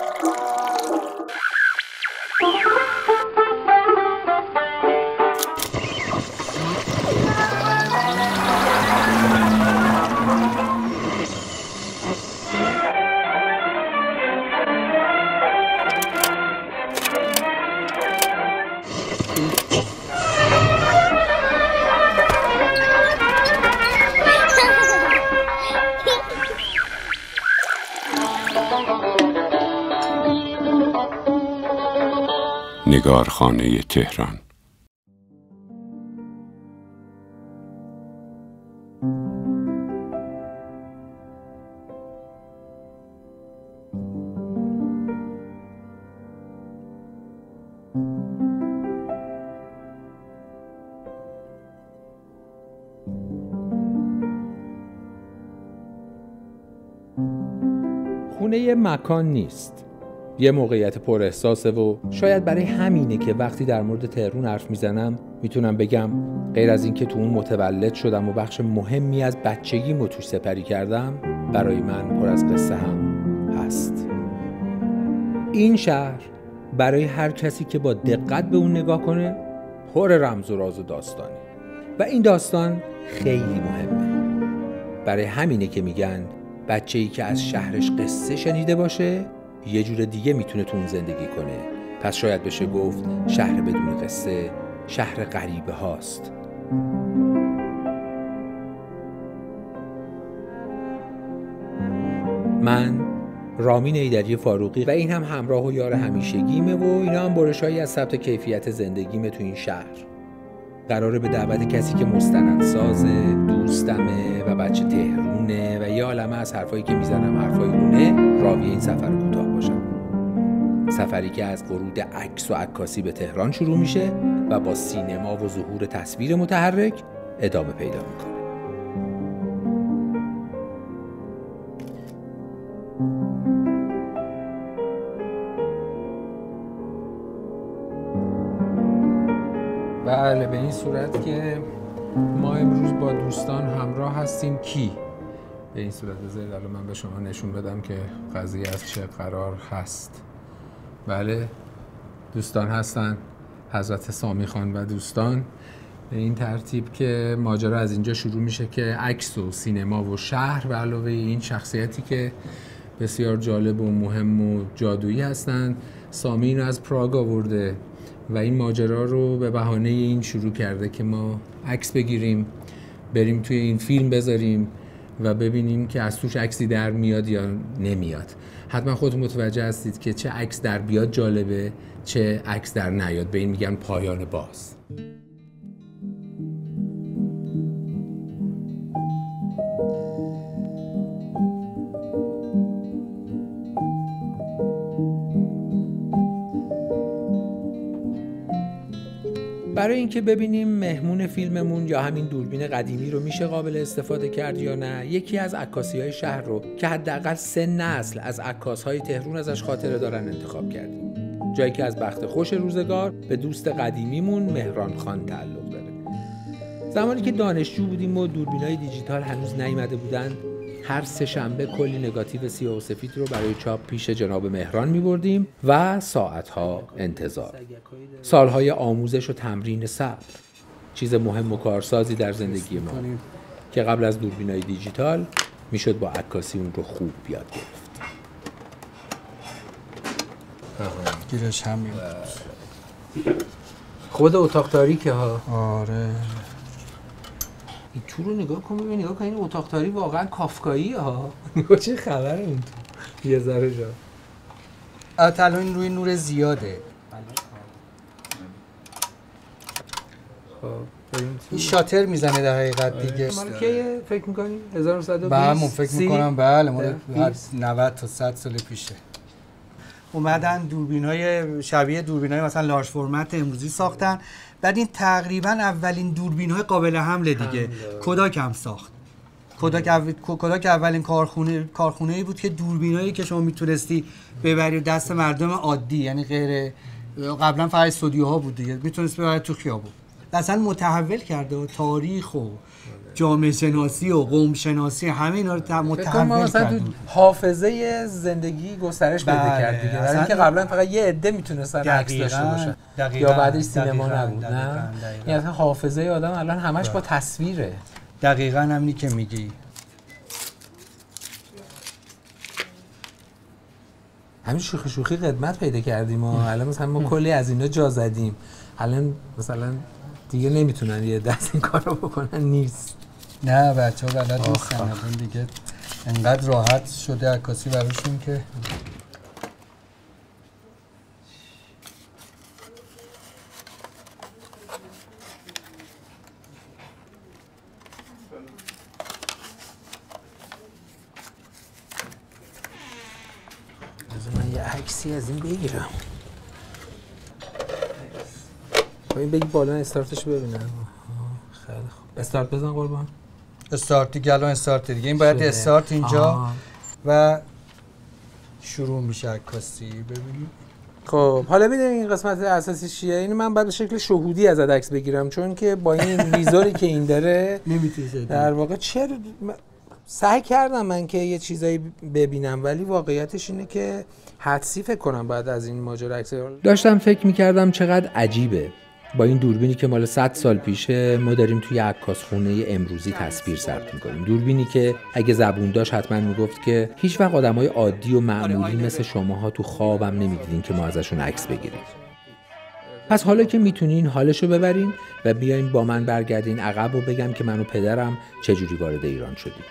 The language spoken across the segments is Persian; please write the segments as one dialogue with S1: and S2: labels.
S1: نگارخانه تهران.
S2: خونه یه مکان نیست، یه موقعیت پر احساسه و شاید برای همینه که وقتی در مورد تهران حرف میزنم میتونم بگم غیر از این که تو اون متولد شدم و بخش مهمی از بچگیمو توش سپری کردم، برای من پر از قصه هم هست. این شهر برای هر کسی که با دقت به اون نگاه کنه پر رمز و راز و داستانه و این داستان خیلی مهمه. برای همینه که میگن بچه‌ای که از شهرش قصه شنیده باشه یه جور دیگه میتونه تو اون زندگی کنه. پس شاید بشه گفت شهر بدون قصه شهر غریبه هاست. من رامین ایدری فاروقی و این هم همراه و یار همیشگیمه و اینا هم برشایی از ثبت کیفیت زندگیمه تو این شهر. قراره به دعوت کسی که مستندسازه، دوستمه و بچه تهرونه و یه عالمه از حرفایی که میزنم حرفای اونه راوی این سفر کوتاه باشم. سفری که از ورود عکس و عکاسی به تهران شروع میشه و با سینما و ظهور تصویر متحرک ادامه پیدا میکنه. بله، به این صورت که ما امروز با دوستان همراه هستیم. کی؟ به این صورت بذارید الان من به شما نشون بدم که قضیه از چه قرار هست. بله، دوستان هستن، حضرت سامی خان و دوستان. به این ترتیب که ماجرا از اینجا شروع میشه که عکس و سینما و شهر و علاوه این شخصیتی که بسیار جالب و مهم و جادویی هستن، سامی اینو از پراگ آورده و این ماجرا رو به بهانه این شروع کرده که ما عکس بگیریم، بریم توی این فیلم بذاریم و ببینیم که از توش عکسی در میاد یا نمیاد. حتما خودتون متوجه هستید که چه عکس در بیاد جالبه، چه عکس در نیاد. به این میگن پایان باز. برای اینکه ببینیم مهمون فیلممون یا همین دوربین قدیمی رو میشه قابل استفاده کرد یا نه، یکی از عکاسی‌های شهر رو که حداقل 3 نسل از عکاس‌های تهران ازش خاطره دارن انتخاب کردیم. جایی که از بخت خوش روزگار به دوست قدیمیمون مهران خان تعلق داره. زمانی که دانشجو بودیم و دوربینای دیجیتال هنوز نیامده بودن، هر 3 شنبه کلی نگاتیو سیاه و سفید رو برای چاپ پیش جناب مهران می‌بردیم و ساعت‌ها انتظار. سال‌های آموزش و تمرین صبر، چیز مهم و کارسازی در زندگی ما که قبل از دوربینای دیجیتال میشد با عکاسی اون رو خوب یاد گرفت.
S3: گیرش همین
S2: خود اتاق تاریکه ها.
S3: آره،
S2: این تو رو نگاه کن ببین، نگاه کن این اتاق تاریک واقعا کافکایی ها. نگاه چه خبره اون تو یه ذره جا.
S3: البته این روی نور زیاده. این شاتر میزنه در حقیقت دیگه.
S2: مال کیه فکر می‌کنی؟ 1920.
S3: بله فکر می‌کنم بله مال 90 تا 100 سال پیشه. اومدن دوربین‌های شبیه دوربین‌های مثلا لارج فرمت امروزی ساختن. بعد این تقریبا اولین دوربین‌های قابل حمل دیگه. کوداک هم ساخت. کوداک اولین کارخونه‌ای بود که دوربینایی که شما میتونستی ببری دست مردم عادی، یعنی غیر قبلا فقط استودیوها بود دیگه، میتونست ببری تو خیابون. اصلا متحول کرده و تاریخ و جامعه شناسی و قوم شناسی همه اینا رو متحول کرد.
S2: حافظه زندگی گسترش پیدا کرد دیگه. برای اینکه قبلا فقط یه عده میتونستن عکس داشته باشن یا بعدش سینما نبود. نه یعنی اصلا حافظه آدم الان همش با تصویره.
S3: دقیقاً همینی که میگی.
S2: همین شوخی قدمت پیدا کردیم و الان مثلا ما کلی از اینا جا زدیم. الان مثلا دیگه نمیتونن یه دست این کارو بکنن. نیست.
S3: نه بچه‌ها بلد نیستن. الان دیگه انقدر راحت شده عکاسی براشون که
S2: من یه عکسی از این بگیرم. این بگی بالا استارتش ببینم. خیلی خوب. استارت بزن قربان.
S3: استارت دیگه الان استارت دیگه. این باید استارت اینجا و شروع میشه عکاسی. ببینید.
S2: خب حالا ببینید این قسمت اساسی چیه. این من بعد به شکل شهودی از عکس بگیرم چون که با این ویزوری که این داره
S3: نمیتونه. در
S2: واقع چرا سعی کردم من که یه چیزایی ببینم ولی واقعیتش اینه که حدسی فکر کنم بعد از این ماجرا عکس داشتم فکر می‌کردم چقدر عجیبه. با این دوربینی که مال 100 سال پیشه ما داریم توی عکاسخونه امروزی تصویر ثبت می‌کنیم. دوربینی که اگه زبون داشت حتما میگفت که هیچ وقت آدمای عادی و معمولی مثل شماها تو خوابم نمی‌دیدین که ما ازشون عکس بگیریم. پس حالا که میتونین حالشو ببرین و بیاین با من برگردین عقب و بگم که من و پدرم چجوری وارد ایران شدیم.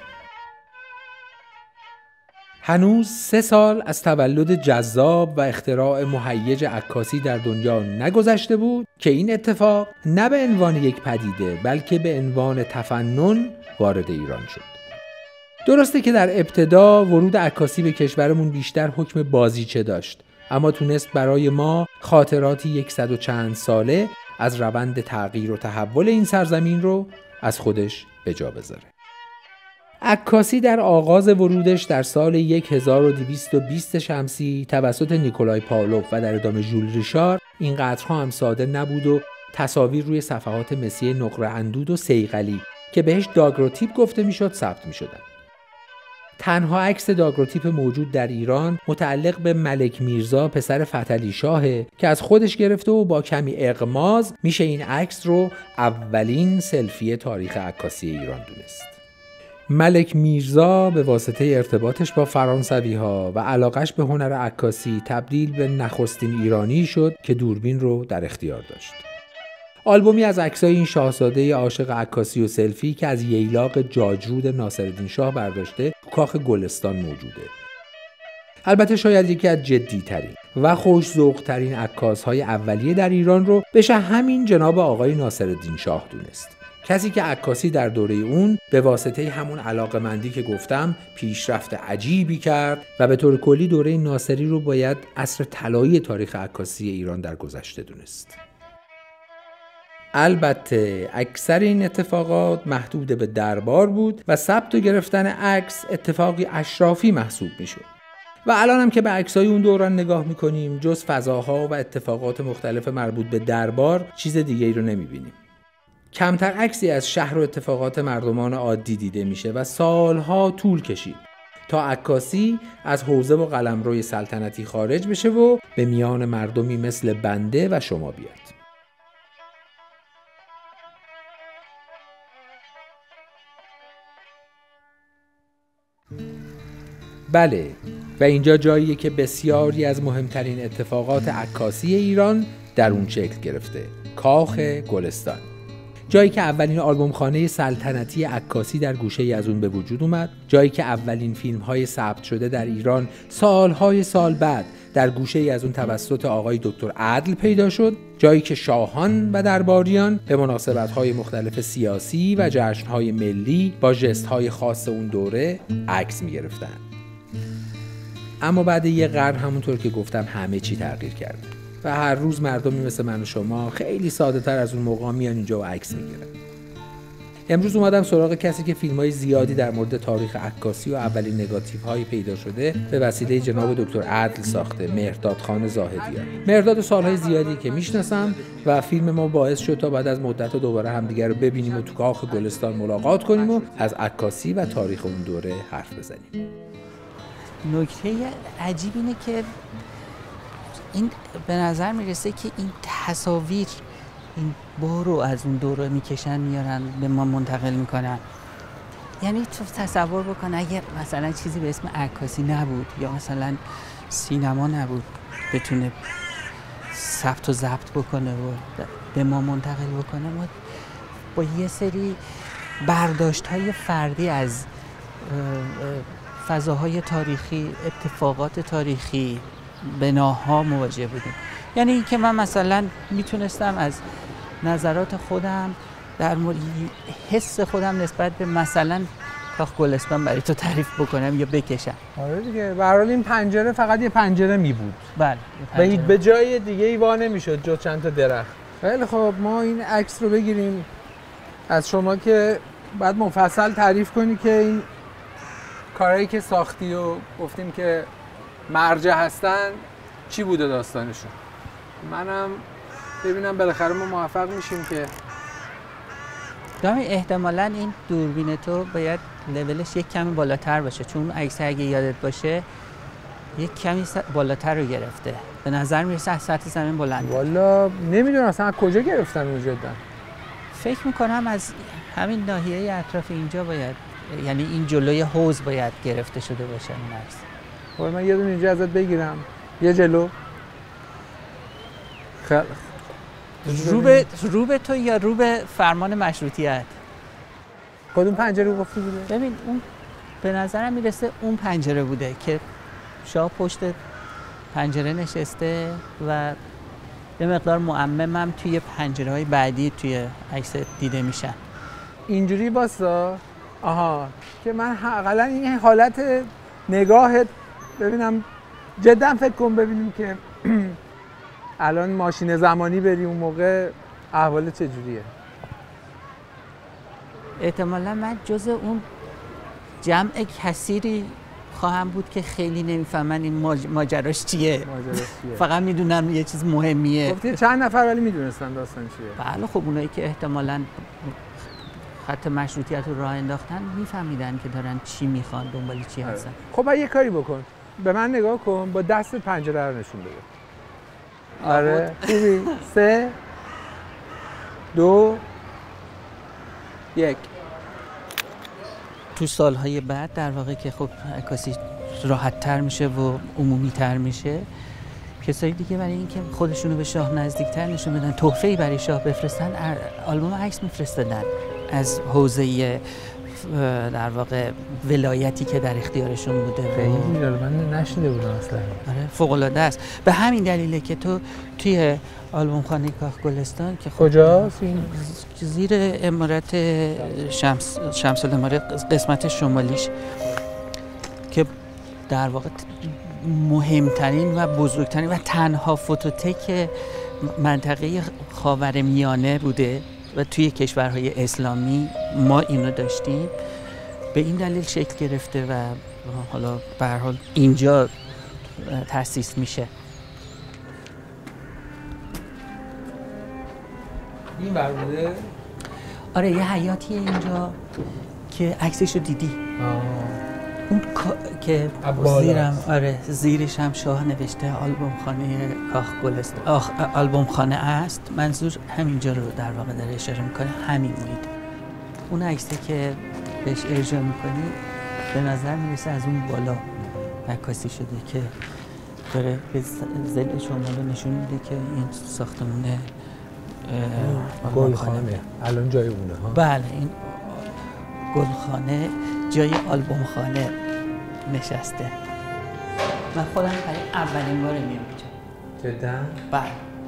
S2: هنوز 3 سال از تولد جذاب و اختراع مهیج عکاسی در دنیا نگذشته بود که این اتفاق نه به عنوان یک پدیده بلکه به عنوان تفنن وارد ایران شد. درسته که در ابتدا ورود عکاسی به کشورمون بیشتر حکم بازیچه داشت، اما تونست برای ما خاطراتی 100 و چند ساله از روند تغییر و تحول این سرزمین رو از خودش به جا بذاره. عکاسی در آغاز ورودش در سال 1220 شمسی توسط نیکولای پاولوف و در ادامه ژول ریشار اینقدرها هم ساده نبود و تصاویر روی صفحات مسی نقره اندود و صیقلی که بهش داگروتیپ گفته میشد ثبت میشدن. تنها عکس داگروتیپ موجود در ایران متعلق به ملک میرزا پسر فتحعلی شاهه که از خودش گرفته و با کمی اغماض میشه این عکس رو اولین سلفی تاریخ عکاسی ایران دونست. ملک میرزا به واسطه ارتباطش با فرانسوی‌ها و علاقش به هنر عکاسی تبدیل به نخستین ایرانی شد که دوربین رو در اختیار داشت. آلبومی از عکسای این شاهزاده عاشق عکاسی و سلفی که از ییلاق جاجرود ناصرالدین شاه برداشته کاخ گلستان موجوده. البته شاید یکی از جدی‌ترین و خوش‌ذوق‌ترین عکاس‌های اولیه در ایران رو بشه همین جناب آقای ناصرالدین شاه دونست. کسی که عکاسی در دوره اون به واسطه همون علاقه‌مندی که گفتم پیشرفت عجیبی کرد و به طور کلی دوره ناصری رو باید عصر طلایی تاریخ عکاسی ایران در گذشته دونست. البته اکثر این اتفاقات محدود به دربار بود و ثبت و گرفتن عکس اتفاقی اشرافی محسوب میشد. و الان هم که به عکسای اون دوران نگاه میکنیم جز فضاها و اتفاقات مختلف مربوط به دربار چیز دیگه ای رو نمیبینیم. کمتر عکسی از شهر و اتفاقات مردمان عادی دیده میشه و سالها طول کشید تا عکاسی از حوزه و قلمروی سلطنتی خارج بشه و به میان مردمی مثل بنده و شما بیاد. بله و اینجا جاییه که بسیاری از مهمترین اتفاقات عکاسی ایران در اون شکل گرفته. کاخ گلستان، جایی که اولین آلبومخانه سلطنتی عکاسی در گوشه‌ای از اون به وجود اومد، جایی که اولین فیلم‌های ثبت شده در ایران سالهای سال بعد در گوشه‌ای از اون توسط آقای دکتر عدل پیدا شد، جایی که شاهان و درباریان به مناسبت‌های مختلف سیاسی و جشن‌های ملی با ژست‌های خاص اون دوره عکس می‌گرفتند. اما بعد یه قرن همونطور که گفتم همه چی تغییر کرده و هر روز مردمی مثل من و شما خیلی ساده تر از اون موقع میان اینجا و عکس میگیرن. امروز اومدم سراغ کسی که فیلم‌های زیادی در مورد تاریخ عکاسی و اولین نگاتیوهای پیدا شده به وسیله جناب دکتر عدل ساخته، مهرداد خان زاهدیان. مهرداد سالهای زیادی که میشناسم و فیلم ما باعث شد تا بعد از مدت دوباره همدیگر رو ببینیم و تو کاخ گلستان ملاقات کنیم و از عکاسی و تاریخ اون دوره حرف بزنیم.
S1: نکته عجیب اینه که این به نظر میرسه که این تصاویر این بارو از اون دوره میکشن میارن به ما منتقل میکنن. یعنی تو تصور بکن اگه مثلا چیزی به اسم عکاسی نبود یا مثلا سینما نبود بتونه ثبت و ضبط بکنه و به ما منتقل بکنه، ما با یه سری برداشت‌های فردی از فضاهای تاریخی، اتفاقات تاریخی، بناها مواجه بودیم. یعنی این که من مثلا میتونستم از نظرات خودم در مورد حس خودم نسبت به مثلا کاخ گلستان برای تو تعریف بکنم یا بکشم.
S2: آره دیگه، به هر حال این پنجره فقط یه پنجره می بود.
S1: بله.
S2: به جای دیگه ای وا نمیشد جز چند تا درخت. خیلی خب، ما این عکس رو بگیریم از شما که بعد مفصل تعریف کنی که این کارهایی که ساختی و گفتیم که مرجع هستن چی بوده داستانشون. منم ببینم بالاخره ما موفق میشیم که
S1: دامی احتمالاً این دوربین تو باید لولش یک کمی بالاتر باشه، چون عکس اگه یادت باشه یک کمی بالاتر رو گرفته. به نظر میرسه از سطح زمین بلنده.
S2: والا نمیدونم اصلا از کجا گرفتن اون جدا.
S1: فکر میکنم از همین ناحیه اطراف اینجا باید، یعنی این جلوی حوض باید گرفته شده باشه این عکس.
S2: خب من یه دونه اینجا ازت بگیرم، یه جلو. خیلی
S1: رو به تو یا رو به فرمان مشروطیت؟
S2: کدوم پنجره گفتی بوده؟
S1: ببین اون به نظرم میرسه اون پنجره بوده که شاه پشت پنجره نشسته و یه مقدار معممم توی پنجره‌های بعدی توی عکس دیده میشن.
S2: اینجوری باسا. آها، که من حداقل این حالت نگاهت ببینم، جدا فکر کن ببینیم که الان ماشین زمانی بری اون موقع احوال چجوریه.
S1: احتمالا من جز اون جمع کثیری خواهم بود که خیلی نمیفهمن این ماجراش چیه. فقط میدونم یه چیز مهمیه.
S2: گفتی چند نفر ولی میدونستن داستان چیه.
S1: بله خب اونایی که احتمالاً خط مشروطیت رو راه انداختن میفهمیدن که دارن چی میخوان، دنبال چی هستن.
S2: خب یه کاری بکن، به من نگاه کن، با دست پنجره رو نشون بده. آره خوبی. 3 2 1.
S1: تو سالهای بعد در واقع که خب عکاسی راحت تر میشه و عمومی تر میشه، کسایی دیگه برای اینکه خودشونو به شاه نزدیکتر نشون بدن، تحفه‌ای برای شاه بفرستن، آلبوم عکس میفرستادن از حوزه در واقع ولایتی که در اختیارشون بوده.
S2: خیلی من نشنیده بودم اصلا.
S1: آره فوق العاده است. به همین دلیله که تو توی آلبوم خانه کاخ گلستان که
S2: کجاست این؟
S1: زیر امارت شمس الاماره قسمت شمالیش که در واقع مهمترین و بزرگترین و تنها فوتوتک منطقه خاورمیانه بوده و توی کشورهای اسلامی ما اینو داشتیم، به این دلیل شکل گرفته و حالا به هر حال اینجا تأسیس میشه.
S2: این بربوده؟
S1: آره یه حیاتیه اینجا که عکسشو دیدی. اون که زیرم، آره زیرش هم شاه نوشته آلبوم خانه کاخ گلستان، آلبوم خانه است. منظور همینجا رو در واقع داره اشاره میکنه، همین محیط. اون عکسی که بهش ارجاع میکنی به نظر میرسه از اون بالا عکاسی شده که داره به ضلع شمال نشون میده که این ساختمون
S2: گلخانه الان جای اونه ها.
S1: بله این گلخانه جای آلبوم خانه نشسته. من خودم برای اولین بار میام اینجا.
S2: جدا؟
S1: بله.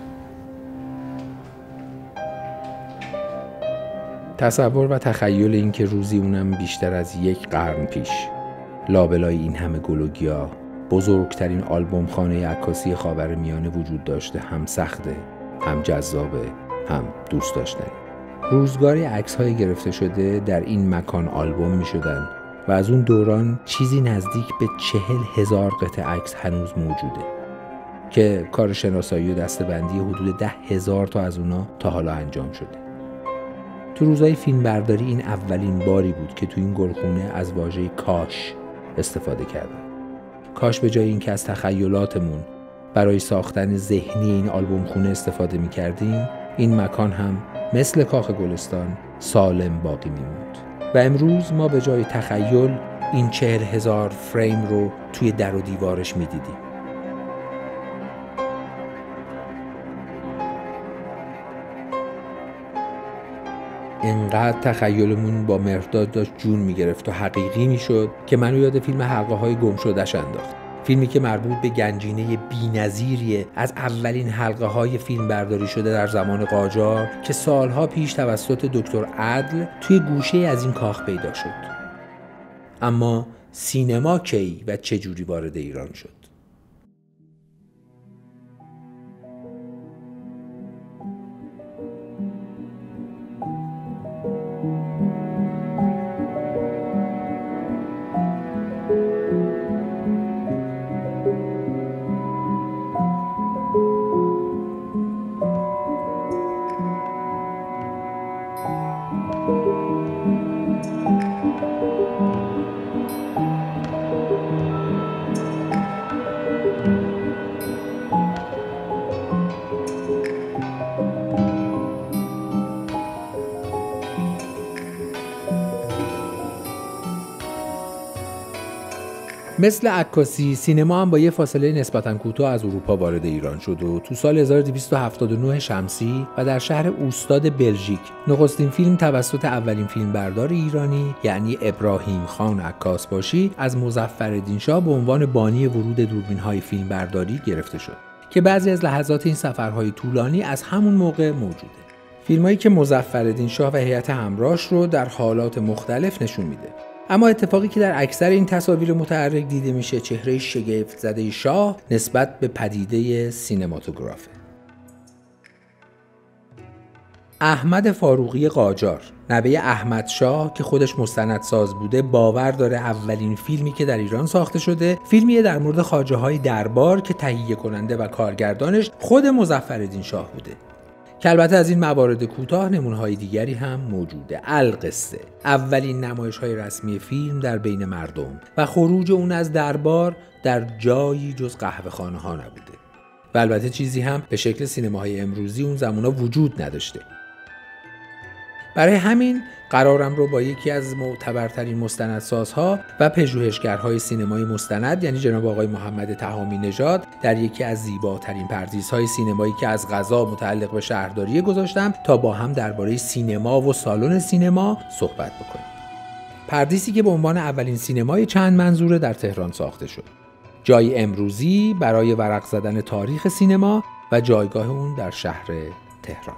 S2: تصور و تخیل این که روزی اونم بیشتر از 1 قرن پیش لابلای این همه گل و گیاه بزرگترین آلبوم خانه عکاسی خاورمیانه وجود داشته هم سخته، هم جذابه، هم دوست داشتنی. روزگاری عکس‌های گرفته شده در این مکان آلبوم می‌شدند و از اون دوران چیزی نزدیک به 40,000 قطعه عکس هنوز موجوده که کار شناسایی و دسته‌بندی حدود 10,000 تا از اونا تا حالا انجام شده. تو روزهای فیلمبرداری این اولین باری بود که تو این گلخونه از واژه کاش استفاده کردن. کاش به جای اینکه از تخیلاتمون برای ساختن ذهنی این آلبوم خونه استفاده می‌کردیم، این مکان هم مثل کاخ گلستان سالم باقی می‌موند. و امروز ما به جای تخیل این 40,000 فریم رو توی در و دیوارش می‌دیدیم. انقدر تخیلمون با مرداد داشت جون میگرفت و حقیقی میشد که منو یاد فیلم حلقه های گم شده‌اش انداخت. فیلمی که مربوط به گنجینه بی‌نظیریه از اولین حلقه های فیلم برداری شده در زمان قاجار که سالها پیش توسط دکتر عدل توی گوشه از این کاخ پیدا شد. اما سینما کی و چه جوری وارد ایران شد؟ مثل عکاسی، سینما هم با یه فاصله نسبتاً کوتاه از اروپا وارد ایران شد و تو سال 1279 شمسی و در شهر اوستاد بلژیک نخستین فیلم توسط اولین فیلمبردار ایرانی یعنی ابراهیم خان عکاسباشی از مظفرالدین شاه به عنوان بانی ورود دوربین‌های فیلمبرداری گرفته شد که بعضی از لحظات این سفرهای طولانی از همون موقع موجوده. فیلمایی که مظفرالدین شاه و هیئت همراهش رو در حالات مختلف نشون میده. اما اتفاقی که در اکثر این تصاویر متحرک دیده میشه چهره شگفت زده شاه نسبت به پدیده سینماتوگرافه. احمد فاروقی قاجار، نوه احمد شاه که خودش مستندساز بوده، باور داره اولین فیلمی که در ایران ساخته شده فیلمیه در مورد خواجه‌های دربار که تهیه کننده و کارگردانش خود مظفرالدین شاه بوده. که البته از این موارد کوتاه نمونه‌های دیگری هم موجوده. القصه، اولین نمایش‌های رسمی فیلم در بین مردم و خروج اون از دربار در جایی جز قهوه‌خانه‌ها نبوده. و البته چیزی هم به شکل سینماهای امروزی اون زمانا وجود نداشته. برای همین قرارم رو با یکی از معتبرترین مستندسازها و پژوهشگرهای سینمای مستند یعنی جناب آقای محمد تهامی نژاد در یکی از زیباترین پردیس‌های سینمایی که از قضا متعلق به شهرداری گذاشتم تا با هم درباره سینما و سالن سینما صحبت بکنیم. پردیسی که به عنوان اولین سینمای چند منظوره در تهران ساخته شد. جای امروزی برای ورق زدن تاریخ سینما و جایگاه اون در شهر تهران.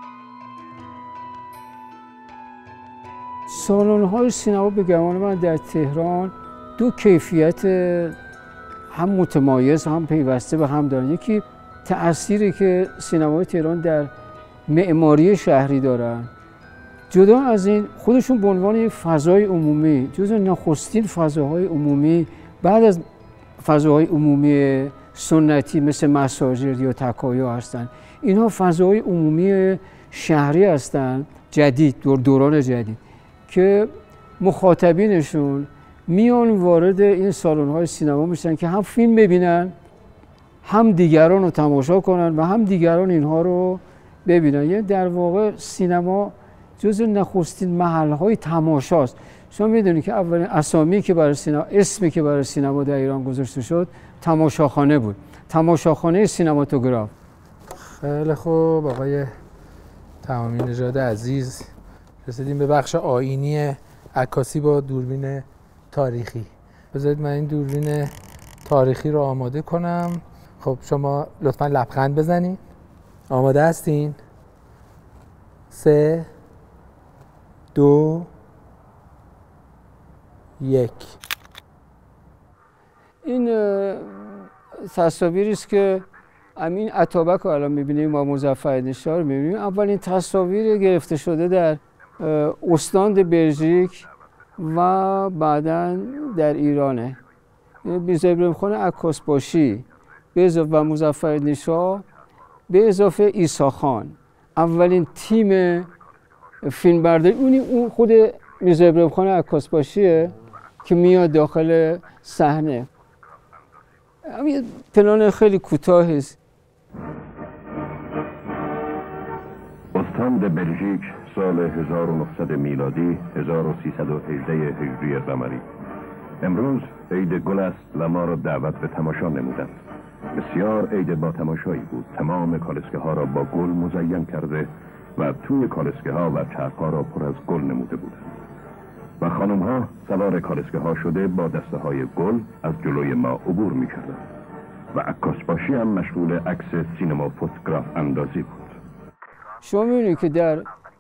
S4: سالن‌های سینما به گمان من در تهران دو کیفیت هم متمایز هم پیوسته به هم دارن. یکی تأثیری که سینمای تهران در معماری شهری دارن، جدا از این خودشون به عنوان یک فضای عمومی جزو نخستین فضاهای عمومی بعد از فضاهای عمومی سنتی مثل مساجد یا تکایا هستن. اینها فضاهای عمومی شهری هستن جدید، دوران جدید که مخاطبینشون میان وارد این سالن‌های سینما میشن که هم فیلم ببینن، هم دیگران رو تماشا کنن و هم دیگران اینها رو ببینن. یعنی در واقع سینما جزو نخستین محل‌های تماشاست. شما میدونید که اولین اسمی که برای سینما، اسمی که برای سینما در ایران گذاشته شد تماشاخانه بود، تماشاخانه سینماتوگراف.
S2: خیلی خوب آقای تهامی نژاد عزیز، رسیدیم به بخش آیینی عکاسی با دوربین تاریخی. بذارید من این دوربین تاریخی رو آماده کنم. خب شما لطفاً لبخند بزنید. آماده هستین؟ 3 2 1.
S4: این تصاویری است که امین اتابک رو الان می‌بینیم با مظفرالدین شاه رو می‌بینیم، اولین تصاویر گرفته شده در استان بلژیک و بعداً در ایرانه. میرزا ابراهیم خان عکاسباشی به اضافه و مظفرالدین شاه به اضافه عیسی خان اولین تیم فیلمبرداری اون خود میرزا ابراهیم خان عکاسباشیه که میاد داخل صحنه. همین پلان خیلی کوتاهی است.
S5: استان بلژیک سال 1900 میلادی 1318 هجری قمری. امروز عید گل است و ما را دعوت به تماشا نمودند. بسیار عید با تماشایی بود. تمام کالسکه ها را با گل مزین کرده و توی کالسکه ها و چرخ ها را پر از گل نموده بودند و خانم ها سوار کالسکه ها شده با دسته های گل از جلوی ما عبور می کردند و عکاسباشی هم مشغول عکس سینما فوتوگراف اندازی بود.
S4: شما می‌بینید که در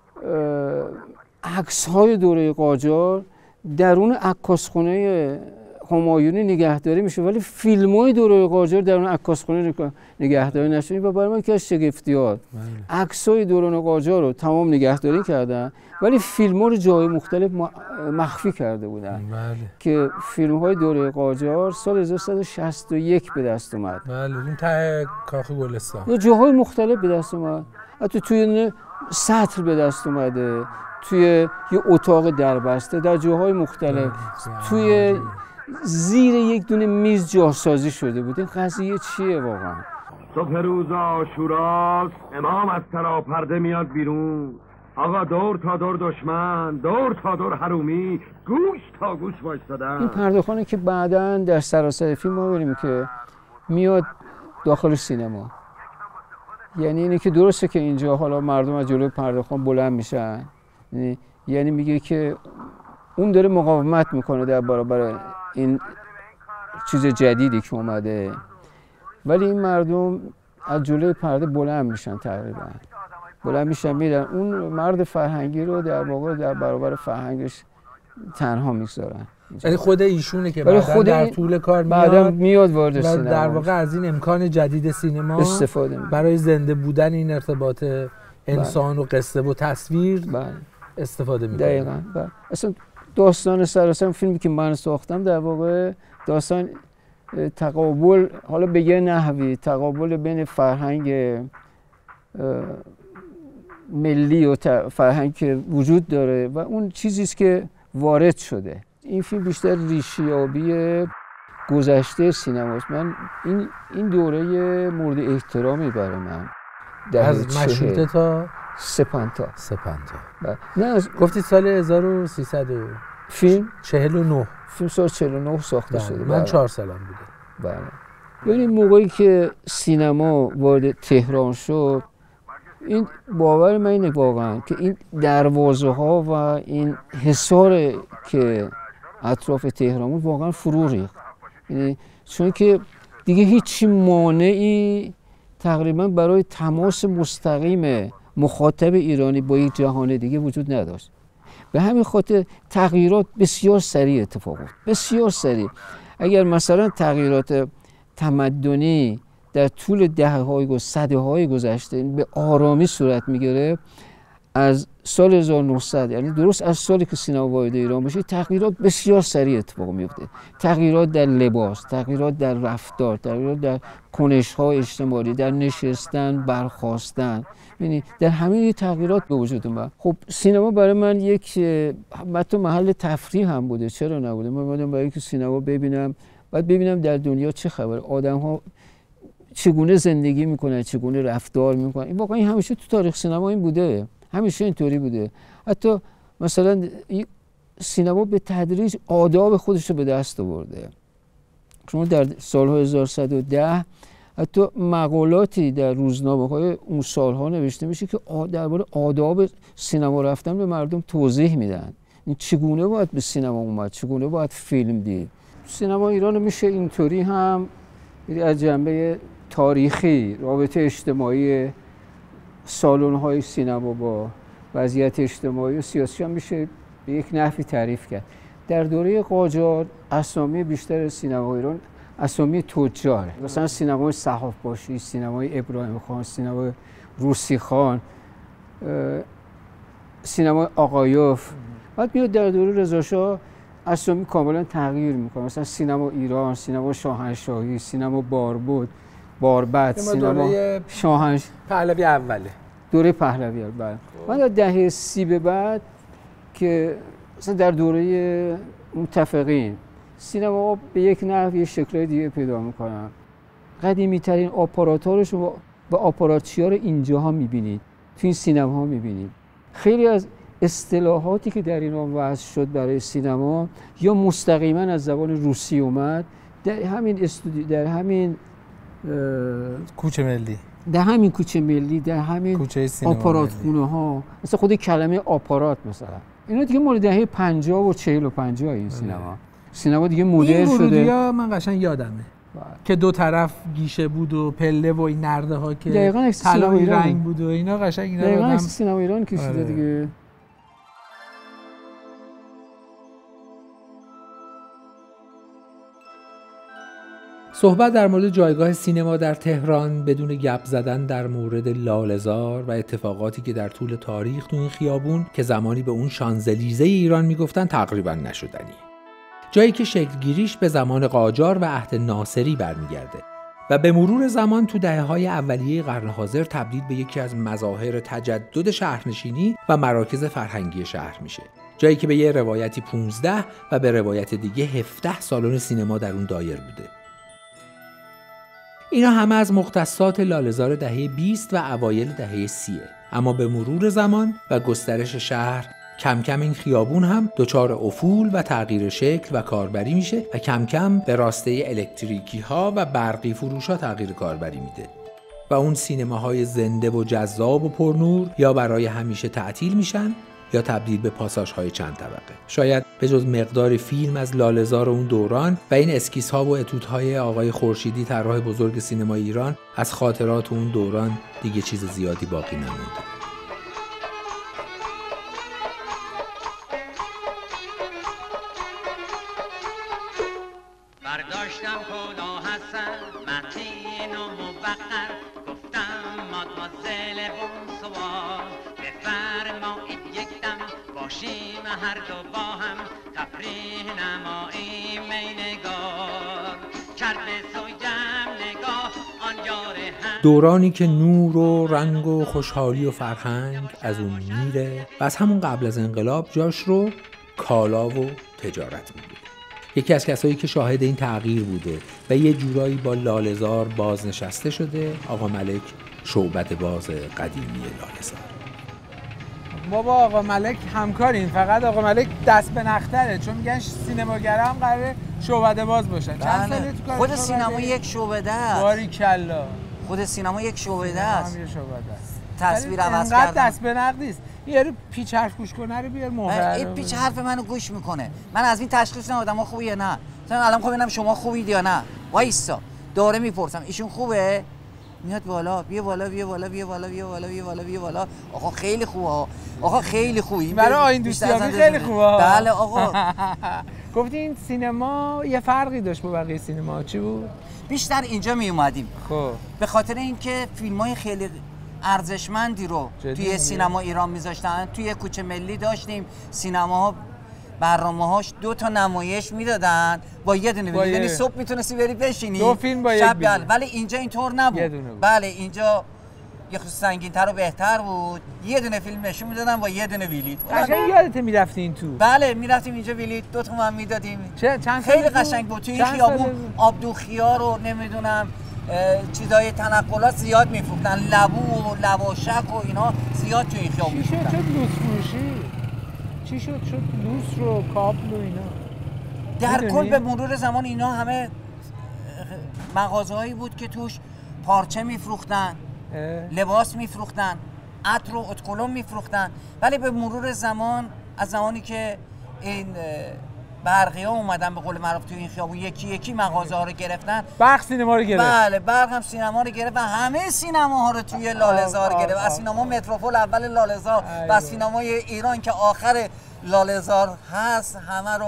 S4: عکس‌های دوره قاجار درون عکاسخونه همایونی نگهداری میشه، ولی فیلم‌های دوره قاجار درون عکاسخونه نگهداری نشده و برای من که از شگفتی‌ها عکس‌های دوران قاجار رو تمام نگهداری کردن ولی فیلم‌ها رو جای مختلف مخفی کرده بودن. که فیلم‌های دوره قاجار سال 1161 به دست اومد.
S2: بله، اون ته کاخ گلستان
S4: یا جاهای مختلف به دست اومد. حتی توی سطر به دست اومده، توی یه اتاق دربسته، در جاهای مختلف، توی زیر یک دونه میز جاسازی شده بود. این قضیه چیه واقعا؟
S5: صبح روز عاشوراست، امام از سراپرده میاد بیرون. آقا دور تا دور دشمن، دور تا دور حرومی، گوش تا گوش وایستادن.
S4: این پرده‌خوانی که بعداً در سراسر فیلم ما می‌بینیم که میاد داخل سینما. یعنی اینه که درسته که اینجا حالا مردم از جلوی پرده‌خوان بلند میشن، یعنی میگه که اون داره مقاومت میکنه در برابر این چیز جدیدی که اومده، ولی این مردم از جلوی پرده بلند میشن، تقریبا بلند میشن میرن. اون مرد فرهنگی رو در واقع در برابر فرهنگش تنها میگذارن.
S2: یعنی خود ایشونه که بعداً در طول کار
S4: میاد وارد سینما
S2: و در واقع از این امکان جدید سینما
S4: استفاده
S2: برای زنده بودن این ارتباط انسان و قصه و تصویر استفاده میکنه.
S4: دقیقاً. اصلا داستان سراسر فیلمی که من ساختم در واقع داستان تقابل، حالا به یه نحوی تقابل بین فرهنگ ملی و فرهنگ که وجود داره و اون چیزی است که وارد شده. این فیلم بیشتر ریشیابی گذشته سینماست. من این دوره مورد احترامی برای من.
S2: از مشروطه تا
S4: سپانتا.
S2: نه گفتید سال 1300
S4: فیلم
S2: 49
S4: فیلم سال 49 ساخته شده.
S2: من 4 سالم بوده.
S4: بله. ببینید موقعی که سینما وارد تهران شد، این باور من اینه واقعا که این دروازه ها و این حصار که اطراف تهران بود واقعا فرو ریخت. یعنی چون که دیگه هیچ مانعی تقریبا برای تماس مستقیم مخاطب ایرانی با یک جهان دیگه وجود نداشت. به همین خاطر تغییرات بسیار سریع اتفاق افتاد، بسیار سریع. اگر مثلا تغییرات تمدنی در طول دهه‌های و صده‌های گذشته به آرامی صورت می‌گرفت، از سال 1900 یعنی درست از سالی که سینما وارد ایران بشه تغییرات بسیار سریع اتفاق میفته. تغییرات در لباس، تغییرات در رفتار، تغییرات در کنش‌های اجتماعی، در نشستن، برخاستن، یعنی در همین تغییرات به وجود اومد. خب سینما برای من یک حتی محل تفریح هم بوده. چرا نبوده؟ من اومدم برای اینکه سینما ببینم، بعد ببینم در دنیا چه خبره، آدم‌ها چگونه زندگی میکنن، چگونه رفتار میکنن. این واقعا همیشه تو تاریخ سینما این بوده، همیشه اینطوری بوده. حتی مثلا سینما به تدریج آداب خودش رو به دست آورده. شما در سال‌های 1110 حتی مقالاتی در روزنامه‌های اون سال‌ها نوشته میشه که درباره آداب سینما رفتن به مردم توضیح میدن. این چگونه باید به سینما اومد، چگونه باید فیلم دید. سینما ایران میشه اینطوری هم از جنبه تاریخی، رابطه اجتماعی سالن‌های سینما با وضعیت اجتماعی و سیاسی هم میشه به یک نحوی تعریف کرد. در دوره قاجار اسامی بیشتر سینما ایران اسامی تجاره، مثلا سینمای صحاف باشی، سینمای ابراهیم خان، سینمای روسی خان، سینمای آقایوف. بعد میاد در دوره رضا شاه اسامی کاملا تغییر میکنه، مثلا سینما ایران، سینما شاهنشاهی، سینما باربد، سینما
S2: پهلوی اوله،
S4: دوره پهلوی اوله. بعد در دهه 30 به بعد که مثلا در دوره متفقین سینما به یک نحو یه شکل دیگه پیدا میکنن. قدیمی ترین آپارات‌ها رو شما و آپاراتچی‌ها رو اینجاها میبینید، تو این سینما ها میبینید. خیلی از اصطلاحاتی که در ایران وضع شد برای سینما یا مستقیما از زبان روسی اومد، در همین استودیو، در همین
S2: کوچه ملی،
S4: در همین کوچه ملی، در همین آپارات خونه ها، مثلا خود کلمه آپارات مثلا اینا دیگه مال دهه 50 و 40 و 50 این سینما دیگه مدرن شده.
S2: این ورودی‌ها من قشنگ یادمه که دو طرف گیشه بود و پله و این نرده ها که طلایی رنگ بود و اینا، قشنگ اینا
S4: دقیقاً سینما ایران کشیده دیگه.
S2: صحبت در مورد جایگاه سینما در تهران بدون گپ زدن در مورد لاله‌زار و اتفاقاتی که در طول تاریخ تو این خیابون که زمانی به اون شانزلیزه ایران میگفتن تقریبا نشدنی. جایی که شکلگیریش به زمان قاجار و عهد ناصری برمیگرده و به مرور زمان تو دهه‌های اولیه قرن حاضر تبدیل به یکی از مظاهر تجدد شهرنشینی و مراکز فرهنگی شهر میشه. جایی که به یه روایتی 15 و به روایت دیگه 17 سالن سینما در اون دایر بوده. اینا همه از مختصات لاله‌زار دهه 20 و اوایل دهه 30. اما به مرور زمان و گسترش شهر کم کم این خیابون هم دچار افول و تغییر شکل و کاربری میشه و کم کم به راسته الکتریکی ها و برقی فروش ها تغییر کاربری میده و اون سینماهای زنده و جذاب و پرنور یا برای همیشه تعطیل میشن یا تبدیل به پاساژهای چند طبقه. شاید به جز مقدار فیلم از لاله‌زار اون دوران و این اسکیس ها و اتودهای آقای خورشیدی طراح بزرگ سینما ایران، از خاطرات اون دوران دیگه چیز زیادی باقی نمونده.
S6: برداشتم خدا حسن متین و موقر، گفتم مادمازل بونسوار بفرمایید یک دم باشیم هر دو با هم تفریح نماییم مینگار کرد به سویم نگاه آن یار هم.
S2: دورانی که نور و رنگ و خوشحالی و فرهنگ از اون میره و از همون قبل از انقلاب جاش رو کالا و تجارت میگیره. یکی از کسایی که شاهد این تغییر بوده و یه جورایی با لاله‌زار بازنشسته شده آقا ملک، شعبده باز قدیمی لاله‌زار.
S7: ما با آقا ملک همکاریم، فقط آقا ملک دست به نختره، چون میگن سینماگرا هم قراره شعبده باز باشن. چند ساله تو کار
S1: خود سینما یک شعبده است.
S7: باریکلا.
S1: خود سینما یک شعبده است.
S7: هم یه شعبده است.
S1: تصویر عوض کردن.
S7: انقدر دست به نقد نیست. یارو پیچ حرف گوش کنه رو بیار مهر.
S1: این پیچ حرف منو گوش میکنه. من از این تشخیص ندادم آدما خوبه یا نه. مثلا الان میخوام ببینم شما خوبید یا نه. وایسا. دوره میپرسم ایشون خوبه؟ میاد بالا، بیا بالا، بیا بالا، بیا بالا، بیا بالا، بیا بالا، بیا بالا. آقا خیلی خوبه. آقا خیلی خوبی.
S7: برای آیین دوستیابی خیلی خوبه.
S1: بله آقا.
S7: گفتی این سینما یه فرقی داشت با بقیه سینما، چی بود؟
S1: بیشتر اینجا می اومدیم.
S7: خب.
S1: به خاطر اینکه فیلم‌های خیلی ارزشمندی رو توی سینما ایران میذاشتن. توی کوچه ملی داشتیم سینماها برنامه‌هاش 2 تا نمایش میدادن با یه دونه فیلم، یعنی صبح میتونستی بری بشینی
S7: 2 فیلم با
S1: شب بیان. ولی اینجا اینطور نبود.
S7: بود.
S1: بله اینجا یه خود سنگین‌تر و بهتر بود. یه دونه فیلم نشون میدادن با یه دونه ویلیت.
S7: قشنگ یادت میرفتین تو؟
S1: بله میرفتیم اینجا ویلیت 2 تومن میدادیم.
S7: چند
S1: خیلی قشنگ بود. توی این خیابون آبدوخیار رو نمیدونم چیزای تنقلات زیاد میفروختن، لبو و لواشک و اینا زیاد توی این خیابون
S7: میفروختن. چی شد لوس فروشی؟ چی شد لوس رو کابل و اینا؟
S1: در کل به مرور زمان اینا همه مغازه‌هایی بود که توش پارچه میفروختن، لباس میفروختن، عطر و اتکلون میفروختن. ولی به مرور زمان، از زمانی که این برقی ها اومدن به قول معروف توی این خیابون یکی یکی مغازه ها رو گرفتن.
S7: برق سینما رو گرفت.
S1: بله برق هم سینما رو گرفت و همه سینما ها رو توی لاله‌زار گرفت. از سینما متروپول اول لاله‌زار و از سینمای ایران که آخر لاله‌زار هست همه رو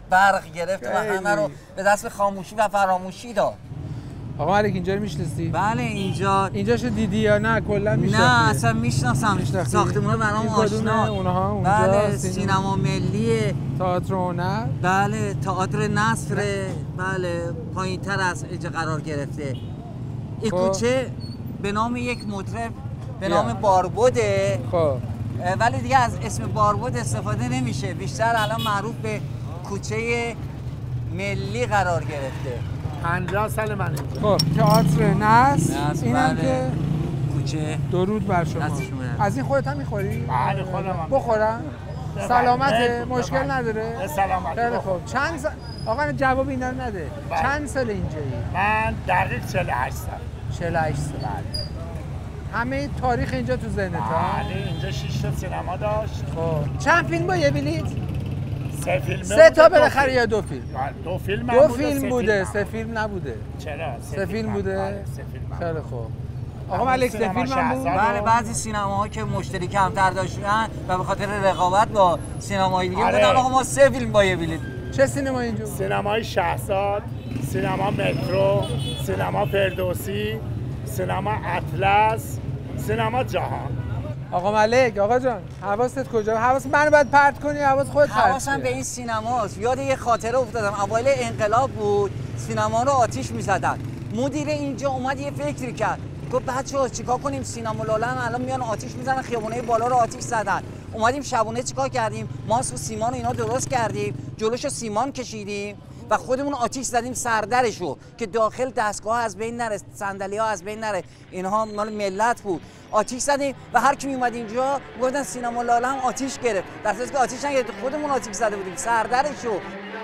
S8: برق گرفت و همه رو به دست خاموشی و فراموشی داد.
S7: آقا ملک اینجا رو میشناسی؟
S8: بله
S7: اینجاشو دیدی یا نه کلا میشناسی؟
S8: نه اصلا میشناسم، ساختمون برام آشنا.
S7: اونها اونجا
S8: بله سینما ملیه،
S7: تئاتر هنر،
S8: بله تئاتر نصر، بله پایین‌تر از اینجا قرار گرفته. این کوچه به نام یک مطرب به نام باربده.
S7: خب
S8: ولی دیگه از اسم باربد استفاده نمیشه، بیشتر الان معروف به کوچه ملی قرار گرفته.
S9: 50 سال من اینجا.
S7: خب تئاتر نصر اینم
S8: بله.
S7: که
S8: کوچه
S7: درود بر شما. از این خودت هم میخوری؟
S9: بله خودم.
S7: بخورم؟ سلامته؟ مشکل نداره؟
S9: سلامت.
S7: خیلی خوب. چند سال آقا جواب اینا رو نده. چند سال اینجایی؟
S9: من دقیق 48 سال.
S7: 48 سال. همه تاریخ اینجا تو ذهنت ها؟
S9: بله اینجا 6 تا سینما داشت.
S7: خب چند فیلم با یه بلیت؟
S9: 3 فیلم.
S7: 3 تا بالاخره یا 2 فیلم؟
S9: 2 فیلم.
S7: 2 فیلم بوده، 3 فیلم نبوده.
S9: چرا؟
S7: 3 فیلم بوده؟
S9: 3 فیلم.
S7: خیلی خوب. آقا ملک 3 فیلم هم بود؟
S8: بله بعضی سینماها که مشتری کمتر داشتن و به خاطر رقابت با سینماهای دیگه بودن آقا ما 3 فیلم با یه بلیت.
S7: چه سینمایی اینجا؟
S9: سینمای شهزاد، سینما مترو، سینما فردوسی، سینما اطلس، سینما جهان.
S7: آقا ملک، آقا جان، حواست کجا؟ حواس منو باید پرت کنی، حواس خودت پرت.
S8: حواسم به این سینماست. یاد یه خاطره افتادم. اوایل انقلاب بود، سینما رو آتیش می‌زدن. مدیر اینجا اومد یه فکری کرد. گفت بچه‌ها چیکار کنیم؟ سینما لاله الان میان آتیش میزنن، خیابونه بالا رو آتیش زدن. اومدیم شبونه چیکار کردیم؟ ماسک و سیمان و اینا درست کردیم، جلوشو سیمان کشیدیم و خودمون آتیش زدیم سردرشو که داخل دستگاه از بین نره، صندلی‌ها از بین نره. اینها مال ملت بود. آتیش زدیم و هر کی میومد اینجا گفتن سینما لاله هم آتیش گرفت. در صورتی که آتیش نگرفت، خودمون آتیش زده بودیم سردرشو.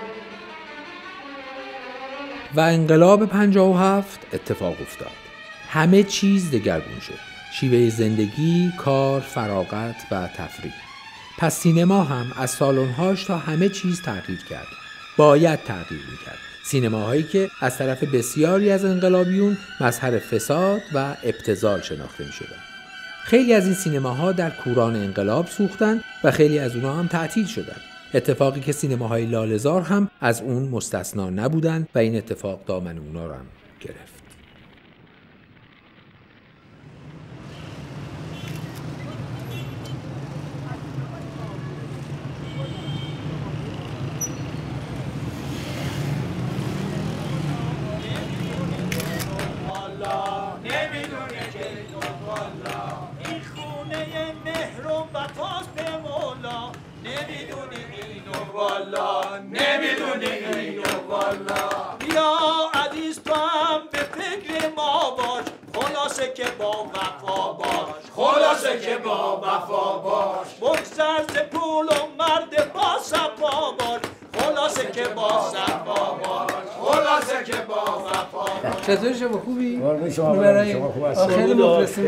S2: و انقلاب 57 اتفاق افتاد. همه چیز دگرگون شد. شیوه زندگی، کار، فراغت و تفریح. پس سینما هم از سالن‌هاش تا همه چیز تغییر کرد. باید تغییر می‌کرد. سینماهایی که از طرف بسیاری از انقلابیون مظهر فساد و ابتذال شناخته می‌شدند. خیلی از این سینماها در کوران انقلاب سوختند و خیلی از اونها هم تعطیل شدند. اتفاقی که سینماهای لاله‌زار هم از اون مستثنا نبودند و این اتفاق دامن اونها رو هم گرفت.
S10: نمیدونی اینو والا بیا عزیز تو هم به فکر ما باش خلاصه که با وفا باش خلاصه که با وفا باش بگذر ز پول و مرد با صفا باش خلاصه که با صفا باش خلاصه که با وفا باش.
S7: چطوری شما خوبی؟
S9: شما خوب هستید؟
S7: خیلی مخلصیم.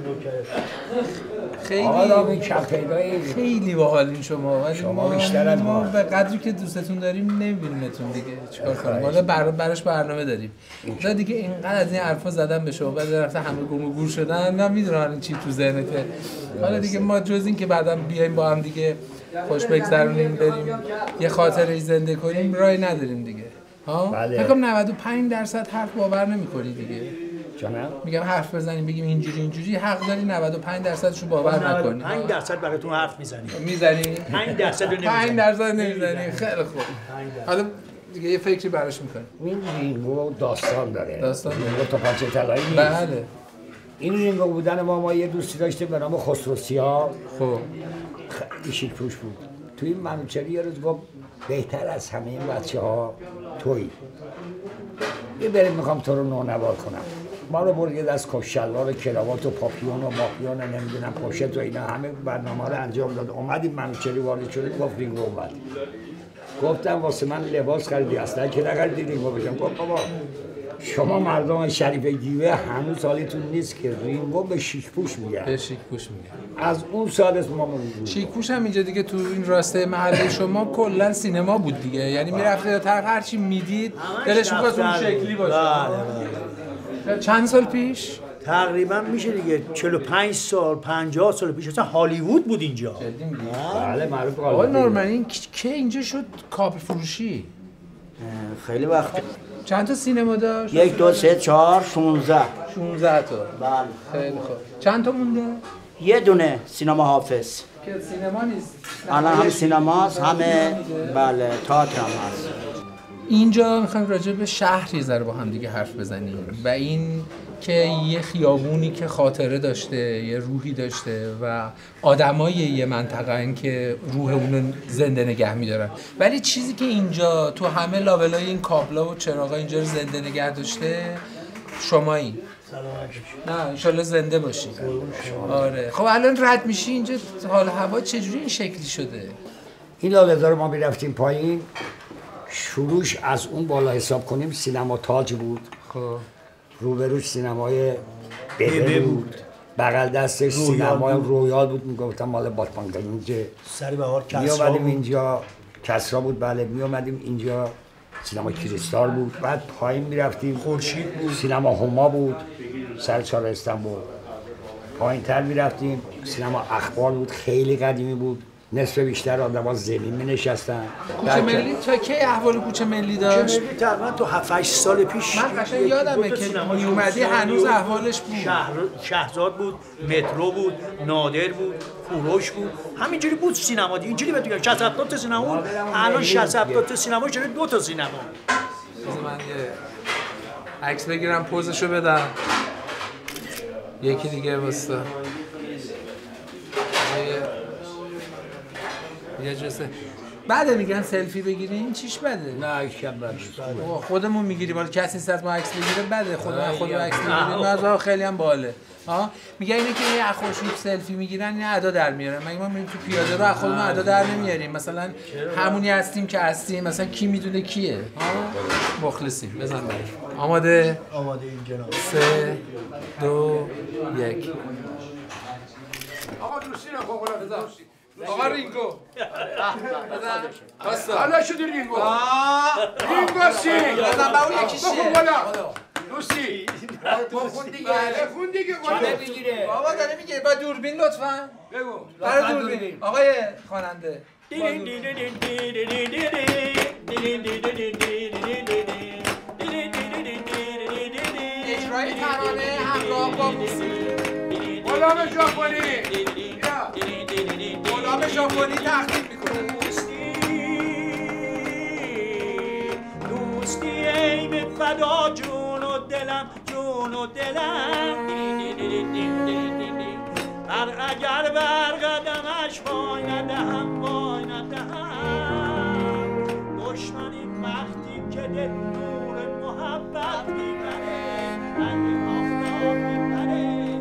S7: خیلی باحالین شما، ولی
S9: شما بیشتر از
S7: ما به قدری که دوستتون داریم نمیبینیمتون دیگه. چیکار کنیم؟ حالا براش برنامه داریم. حالا دیگه اینقدر از این حرفا زدن به شما بعد رفته همه گم و گور شدن، نمیدونن چی تو ذهنته. حالا دیگه ما جز این که بعدم بیایم با هم دیگه خوش بگذرونیم بریم یه خاطره زنده کنیم راهی نداریم دیگه. ها؟
S9: بله.
S7: فکر کنم 95% حرف باور نمی‌کنی دیگه.
S9: جانم
S7: میگم حرف بزنیم بگیم اینجوری حق داری 95% شو باور نکنی.
S10: 5% براتون حرف میزنیم.
S7: 5% رو نمیزنی. خیلی خوب. حالا دیگه یه فکری براش میکنیم.
S9: این رینگو داستان داره. رینگو تا پنچه طلایی نیست.
S7: بله.
S9: این رینگو بودن ما یه دوستی داشته به نام خسروسیا.
S7: خب
S9: ایشیک پوش بود. توی این منوچهری یه روز گفت بهتر از همه این بچه‌ها تویی. یه بریم میخوام تو رو نونوار کنم. ما رو برد یه دست کف شلوار کراوات و پاپیون و ماپیون و نمیدونم پوشت و اینا همه برنامه رو انجام داد. اومدیم منوچهری وارد شدیم گفت رینگو اومد. گفتم واسه من لباس خریدی اصلا که نخریدی رینگو بشم. گفت بابا شما مردم شریف گیوه هنوز حالیتون نیست که رینگو به شیک پوش میگن.
S7: به شیک پوش میگن.
S9: از اون سال اسم ما موجود.
S7: شیک پوش هم اینجا دیگه تو این راسته محله شما کلا سینما بود دیگه. یعنی میرفته یا طرف هر چی میدید دلش می‌خواست اون شکلی باشه. چند سال پیش؟
S10: تقریبا میشه دیگه 45 سال 50 سال پیش اصلا هالیوود بود اینجا.
S9: بله معروف.
S7: آقای نورمن این که اینجا شد کاپ فروشی؟
S11: خیلی وقت.
S7: چند تا سینما داشت؟
S11: 1 2 3 4 16
S7: تا.
S11: بله.
S7: خیلی خوب. چند تا مونده؟
S11: یه دونه سینما حافظ
S7: که سینما نیست.
S11: الان هم سینماست، همه بله تئاتر هم هست.
S7: اینجا میخوایم راجع به شهر یه ذره با هم دیگه حرف بزنیم و این که یه خیابونی که خاطره داشته، یه روحی داشته و آدمای یه منطقه که روح اونو زنده نگه میدارن، ولی چیزی که اینجا تو همه لابلای این کابلا و چراغا اینجا رو زنده نگه داشته شمایی. نه انشالله زنده باشی. آره خب الان رد میشی اینجا حال هوا چجوری این شکلی شده؟
S9: این لاله‌زار رو ما میرفتیم پایین، شروعش از اون بالا حساب کنیم سینما تاج بود.
S7: خب
S9: روبروش سینمای بده بود، بغل دستش سینمای رویال بود، میگفتم مال باتمان اینجا.
S10: سری بهار کسرا
S9: میومدیم اینجا، کسرا بود بله. میومدیم اینجا سینما کریستال بود. بعد پایین میرفتیم
S10: خورشید بود،
S9: سینما هما بود سر چهار استانبول. پایین تر میرفتیم سینما اخبار بود، خیلی قدیمی بود، نصف بیشتر آدم‌ها زمین می‌نشستن.
S7: کوچه ملی تا کی احوال کوچه ملی داشت؟
S10: کوچه ملی تقریبا تو 7-8 سال پیش
S7: من قشنگ یادمه که میومدی هنوز احوالش بود.
S10: شهرزاد بود، مترو بود، نادر بود، کوروش بود، همینجوری بود سینما دی. اینجوری بهت میگم 60-70 تا سینما بود. الان 60-70 تا سینما شده 2 تا سینما.
S7: من یه عکس بگیرم پوزشو بدم. یکی دیگه واسه یه جسه بعده میگن سلفی بگیریم چیش بده؟
S9: نه کم بده.
S7: خودمون میگیریم، حالا کسی نیست از ما عکس بگیره بده. خود عکس میگیریم از خیلی هم باله. میگه اینه که یه خوشوب سلفی میگیرن این ادا در میارن. مگه ما میریم تو پیاده رو از خودمون ادا در نمیاریم؟ مثلا همونی هستیم که هستیم، مثلا کی میدونه کیه؟ مخلصیم. بزن بریم. آماده
S10: این جناب.
S7: 3 2 1
S12: آقا دوستی نکن بزن.
S7: آقا رینگو بزن.
S12: حالا شدی رینگو. رینگو سی.
S7: بزن با اون یکیشه.
S12: بخون بالا. دوستی. بخون دیگه. بخون دیگه بالا.
S7: بابا داره میگه با دوربین لطفاً.
S12: بگو.
S7: برای دوربین. آقای خواننده. اجرای ترانه همراه با موسیقی.
S12: غلام ژاپنی.
S7: غلام ژاپنی تقلید میکنه.
S10: دوستی ای به فدا جون و دلم اگر بر قدمش وای ندهم دشمنی وقتی که دل نور محبت میبره رنگ آفتاب میبره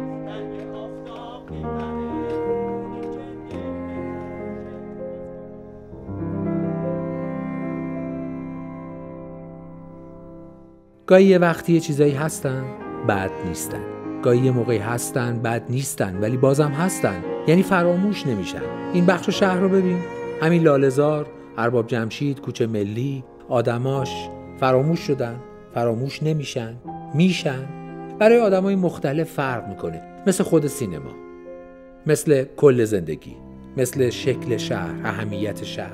S2: گاهی یه وقتی یه چیزایی هستن بد نیستن، گاهی یه موقعی هستن بد نیستن ولی بازم هستن، یعنی فراموش نمیشن. این بخش شهر رو ببین، همین لاله‌زار، ارباب جمشید، کوچه ملی، آدماش فراموش شدن، فراموش نمیشن، میشن. برای آدمای مختلف فرق میکنه، مثل خود سینما، مثل کل زندگی، مثل شکل شهر، اهمیت شهر.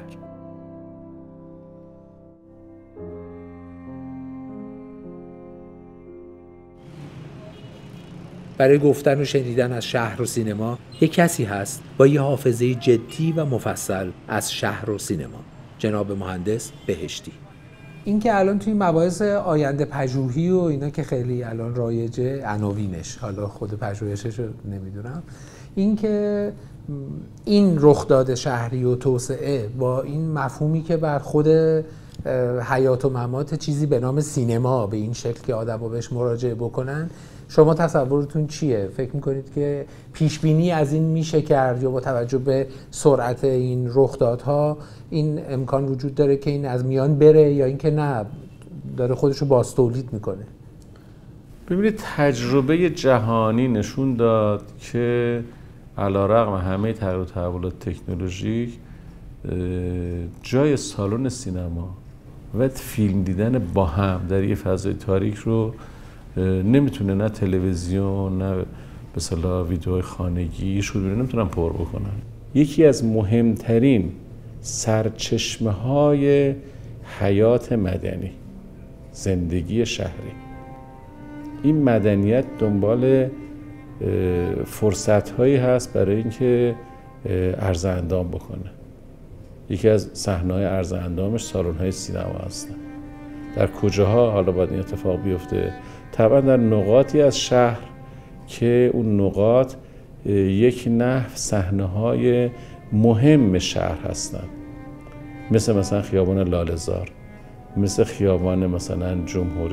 S2: برای گفتن و شنیدن از شهر و سینما یک کسی هست با یه حافظه جدی و مفصل از شهر و سینما، جناب مهندس بهشتی. این که الان توی مباحث آینده پژوهی و اینا که خیلی الان رایجه، عناوینش، حالا خود پژوهشش رو نمیدونم، این که این رخداد شهری و توسعه با این مفهومی که بر خود حیات و ممات چیزی به نام سینما به این شکل که آدم‌ها بهش مراجعه بکنن، شما تصورتون چیه؟ فکر میکنید که پیشبینی از این میشه کرد یا با توجه به سرعت این رخدادها این امکان وجود داره که این از میان بره یا اینکه نه داره خودشو بازتولید میکنه؟
S13: ببینید تجربه جهانی نشون داد که علیرغم همه تغییر و تحولات تکنولوژیک جای سالن سینما و فیلم دیدن با هم در یه فضای تاریک رو نمیتونه نه تلویزیون نه به اصطلاح ویدیوهای خانگی شروع نمیتونن پر بکنن. یکی از مهمترین سرچشمه‌های حیات مدنی زندگی شهری، این مدنیت دنبال فرصت‌هایی هست برای اینکه عرض اندام بکنه. یکی از صحنه‌های عرض اندامش سالن‌های سینما هستن. در کجاها حالا باید این اتفاق بیفته؟ طبعا در نقاطی از شهر که اون نقاط یک نحو صحنه‌های مهم شهر هستن، مثل خیابان لاله‌زار، مثل خیابان مثلا جمهوری،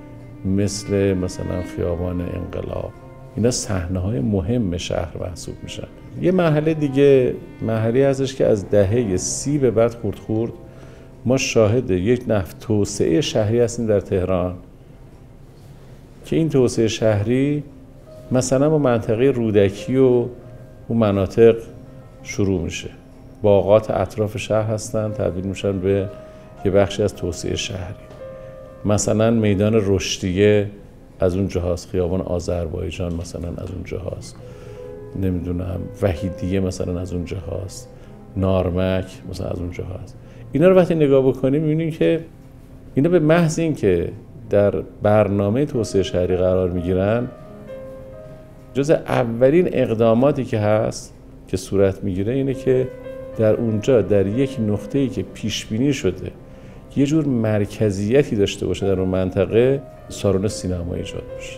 S13: مثلا خیابان انقلاب. اینا صحنه‌های مهم شهر محسوب میشن. یه مرحله دیگه مرحله هستش که از دهه 30 به بعد خورد ما شاهد یک نحو توسعه شهری هستیم در تهران که این توسعه شهری مثلا با منطقه رودکی و اون مناطق شروع میشه. باغات اطراف شهر هستن، تبدیل میشن به یه بخشی از توسعه شهری. مثلا میدان رشدیه از اون جهاست، خیابان آذربایجان مثلا از اون جهاست، نمیدونم وحیدیه مثلا از اون جهاست، نارمک مثلا از اون جهاست. اینا رو وقتی نگاه بکنیم میبینیم که اینا به محض این که در برنامه توسعه شهری قرار میگیرن، جز اولین اقداماتی که هست که صورت میگیره اینه که در اونجا در یک نقطه‌ای که پیش بینی شده یه جور مرکزیتی داشته باشه در اون منطقه، سالن سینما ایجاد بشه.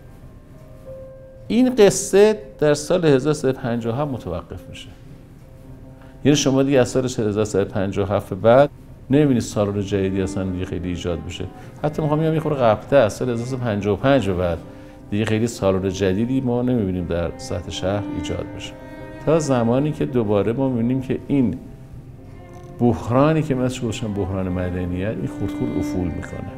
S13: این قصه در سال 1357 متوقف میشه. یعنی شما دیگه از سال 1357 بعد نمیبینید سالن جدیدی اصلا دیگه خیلی ایجاد بشه. حتی میخوام بگم یه خورده قبل‌تر از سال 1355 به بعد دیگه خیلی سالن جدیدی ما نمیبینیم در سطح شهر ایجاد بشه. تا زمانی که دوباره ما میبینیم که این بحرانی که مثل گفتم بحران مدنیت این خود افول میکنه.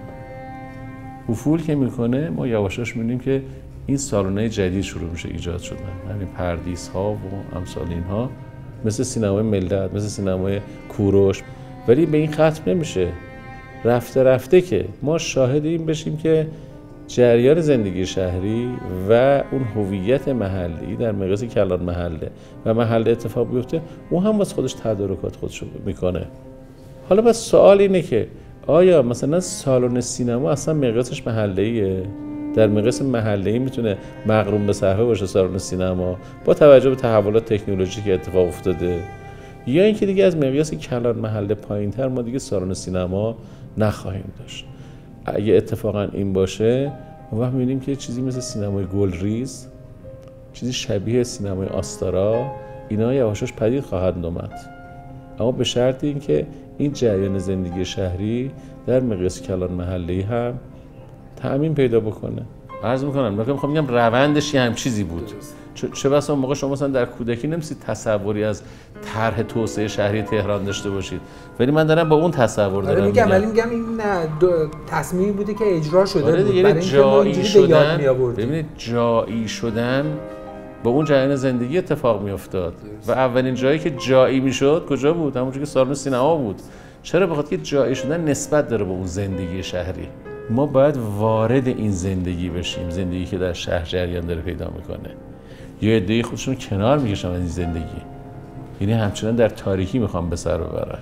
S13: افول که میکنه ما یواشاش میبینیم که این سالن‌های جدید شروع میشه ایجاد شدن. همین پردیس ها و امثال اینها، مثل سینمای ملت، مثل سینمای کوروش. ولی به این ختم نمیشه. رفته رفته که ما شاهد این بشیم که جریان زندگی شهری و اون هویت محلی در مقیاس کلان محله و محله اتفاق بیفته، اون هم واسه خودش تدارکات خودش میکنه. حالا بس سوال اینه که آیا مثلا سالن سینما اصلا مقیاسش محله‌ایه؟ در مقیاس محله‌ای میتونه مقرون به صحنه باشه سالن سینما با توجه به تحولات تکنولوژیکی که اتفاق افتاده، یا اینکه دیگه از مقیاس کلان محله پایین‌تر ما دیگه سالن سینما نخواهیم داشت؟ اگه اتفاقا این باشه ما می‌بینیم که چیزی مثل سینمای گلریز، چیزی شبیه سینمای آستارا، اینا یواشاش پدید خواهد اومد، اما به شرط اینکه این جریان زندگی شهری در مقیاس کلان محله‌ای هم تأمین پیدا بکنه. عرض می‌کنم میخوام بگم روندش هم چیزی بود. چه بسا موقع شما مثلا در کودکی نمی‌سید تصوری از طرح توسعه شهری تهران داشته باشید، ولی من دارم با اون تصور دارم
S7: میگم این نه تصمیمی بوده که اجرا شده بود برای اینکه
S13: جایی شدن. ببینید جایی شدن با اون جریان زندگی اتفاق میافتاد و اولین جایی که جایی میشد کجا بود؟ همونجا که سالن سینما بود. چرا؟ بخاطر که جایی شدن نسبت داره به اون زندگی شهری. ما باید وارد این زندگی بشیم، زندگی که در شهر جریان داره پیدا میکنه. یه عده‌ای خودشون کنار میکشن از این زندگی، یعنی همچنان در تاریکی میخوام به سر ببرن.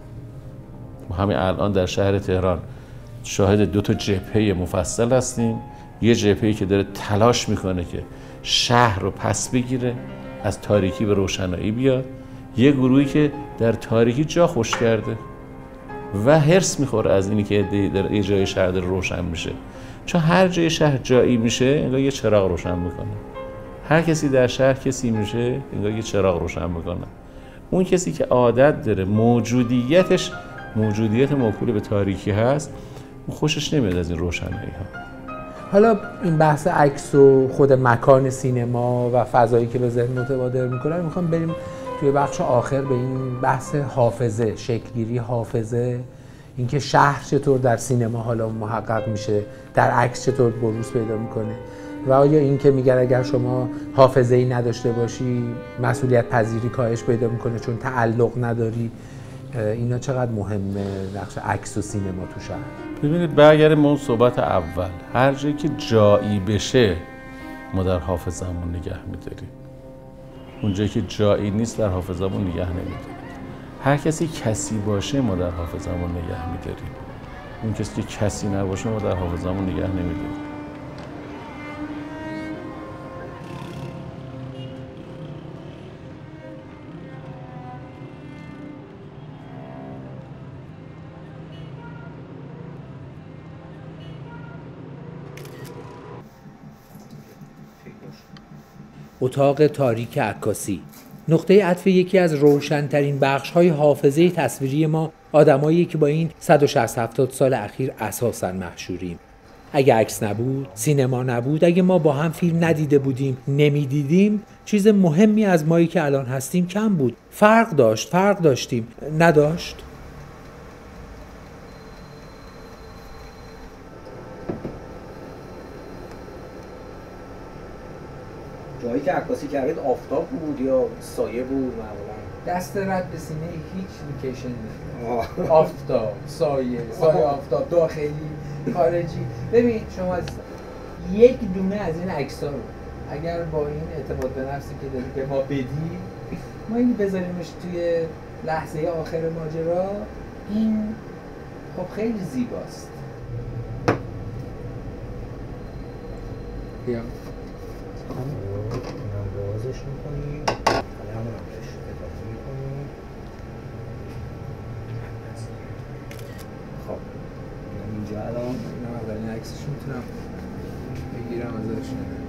S13: ما همین الان در شهر تهران شاهد 2 جبهه مفصل هستیم. یه جبهه‌ای که داره تلاش میکنه که شهر رو پس بگیره، از تاریکی به روشنایی بیاد. یه گروهی که در تاریکی جا خوش کرده و هرس میخوره از اینی که در یه جای شهر داره روشن میشه، چون هر جای شهر جایی میشه انگار یه چراغ روشن میکنه. هر کسی در شهر کسی میشه انگار یه چراغ روشن میکنه. اون کسی که عادت داره موجودیت موکول به تاریکی هست، اون خوشش نمیاد از این روشنایی ها.
S7: حالا این بحث عکس و خود مکان سینما و فضایی که به ذهن متبادر میکنن، میخوام بریم توی بخش آخر به این بحث حافظه، شکلگیری حافظه، اینکه شهر چطور در سینما حالا محقق میشه، در عکس چطور بروز پیدا میکنه، و آیا این که میگن اگر شما حافظه‌ای نداشته باشی مسئولیت پذیری کاهش پیدا میکنه چون تعلق نداری.
S2: اینا چقدر مهمه نقش عکس و سینما تو شهر؟
S13: ببینید برگردیم به اون صحبت اول، هر جایی که جایی بشه ما در حافظمون نگه می‌داریم، اونجایی که جایی نیست در حافظمون نگه نمی‌داریم. هر کسی کسی باشه ما در حافظمون نگه می‌داریم، اون کسی که کسی نباشه ما در حافظمون نگه نمی‌داریم.
S14: اتاق تاریک عکاسی، نقطه عطف یکی از روشن‌ترین بخش‌های حافظه تصویری ما، آدمایی که با این 160-70 سال اخیر اساساً محشوریم. اگه عکس نبود، سینما نبود، اگه ما با هم فیلم ندیده بودیم، نمیدیدیم، چیز مهمی از مایی که الان هستیم کم بود. فرق داشتیم، نداشت.
S15: جایی که عکاسی کردید آفتاب بود یا سایه بود معمولا؟
S7: دست رد به سینه هیچ لوکیشن نداره. آفتاب، سایه آفتاب، داخلی، خارجی. ببین شما از یک دونه از این عکس‌ها رو اگر با این اعتماد به نفسی که داری به ما بدی، ما این بذاریمش توی لحظه آخر ماجرا، این خب خیلی زیباست.
S15: بیا بازش میکنیم، همون همش اضافه میکنیم. خب اینجا الان
S7: اولین عکسش میتونم بگیرم ازش.